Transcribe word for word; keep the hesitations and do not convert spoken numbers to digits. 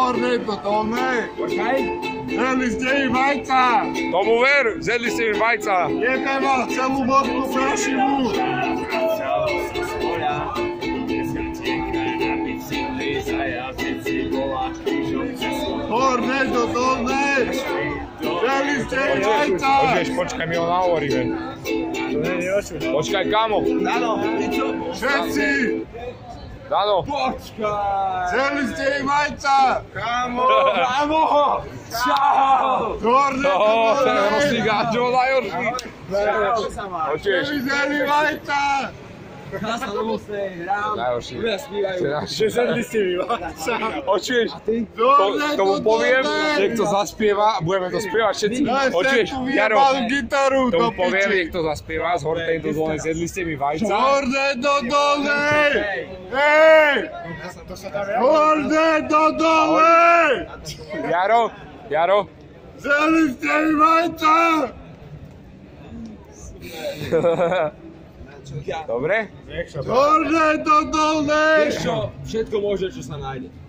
Horné to dolné. Počkaj. Zjedli ste mi vajca. Tomu ver, zjedli ste mi vajca. Jebem vás celú bodku prašivu. Horné to dolné. Zjedli ste mi vajca. Očieš, počkaj, my ho nahovoríme. Počkaj, kamo. Všetci. Dano. Počkaj. Zjedli ste mi vajca. Kamo. Kamo. Čau. Horné to No, ten dolné. hrostný gáčo, najhorší. Očieš. Zjedli vajca. Ja sa domostnej hrám. Najhorší. Ľudia spívajú. Že zjedli ste mi vajca. Očieš. Horné Tomu to poviem, dolné. niekto zaspieva, budeme to spievať všetci. Daj Očieš, tu Jaro, vyjebal gitaru do tomu poviem, piči. niekto zaspieva, z hortej do dolnej, zjedli ste mi vajca. Horné do dolnej! Hej! Horné do dolnej! Jaro, Jaro. Zjedli ste mi vajca! Dobre? Horné do dolnej! Vieš čo? Všetko môže, čo sa nájde.